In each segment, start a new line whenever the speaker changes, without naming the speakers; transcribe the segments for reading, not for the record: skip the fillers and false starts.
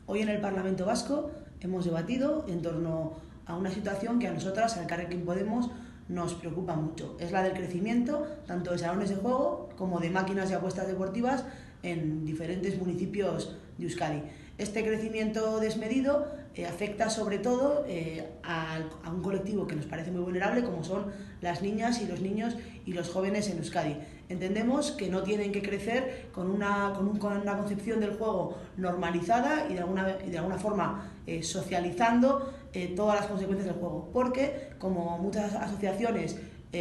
Hoy en el Parlamento Vasco hemos debatido en torno a una situación que a nosotras, a Elkarrekin Podemos, nos preocupa mucho. Es la del crecimiento tanto de salones de juego como de máquinas y apuestas deportivas en diferentes municipios de Euskadi. Este crecimiento desmedido afecta sobre todo a un colectivo que nos parece muy vulnerable, como son las niñas y los niños y los jóvenes en Euskadi. Entendemos que no tienen que crecer con una concepción del juego normalizada y de alguna forma socializando todas las consecuencias del juego, porque como muchas asociaciones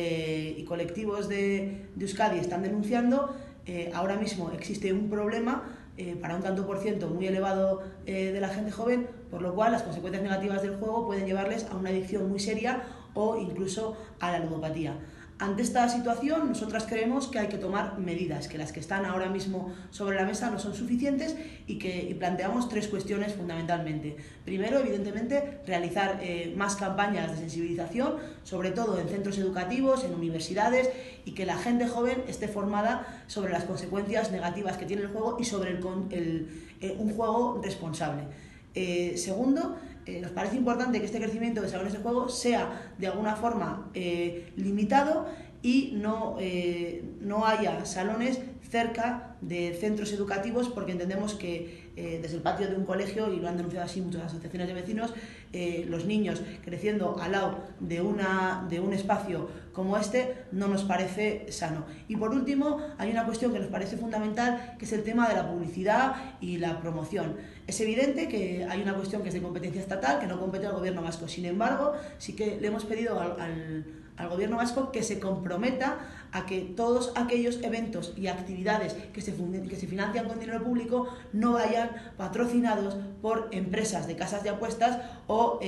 y colectivos de Euskadi están denunciando, ahora mismo existe un problema para un tanto por ciento muy elevado de la gente joven, por lo cual las consecuencias negativas del juego pueden llevarles a una adicción muy seria o incluso a la ludopatía. Ante esta situación, nosotras creemos que hay que tomar medidas, que las que están ahora mismo sobre la mesa no son suficientes y planteamos tres cuestiones fundamentalmente. Primero, evidentemente, realizar más campañas de sensibilización, sobre todo en centros educativos, en universidades, y que la gente joven esté formada sobre las consecuencias negativas que tiene el juego y sobre un juego responsable. Segundo, nos parece importante que este crecimiento de salones de juego sea de alguna forma limitado y no haya salones cerca de centros educativos, porque entendemos que desde el patio de un colegio, y lo han denunciado así muchas asociaciones de vecinos, los niños creciendo al lado de un espacio como este no nos parece sano. Y por último, hay una cuestión que nos parece fundamental, que es el tema de la publicidad y la promoción. Es evidente que hay una cuestión que es de competencia estatal, que no compete al Gobierno vasco. Sin embargo, sí que le hemos pedido al Gobierno vasco que se comprometa a que todos aquellos eventos y actividades que se financian con dinero público no vayan patrocinados por empresas de casas de apuestas o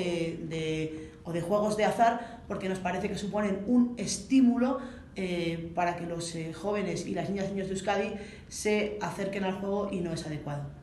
de juegos de azar, porque nos parece que suponen un estímulo para que los jóvenes y las niñas y niños de Euskadi se acerquen al juego, y no es adecuado.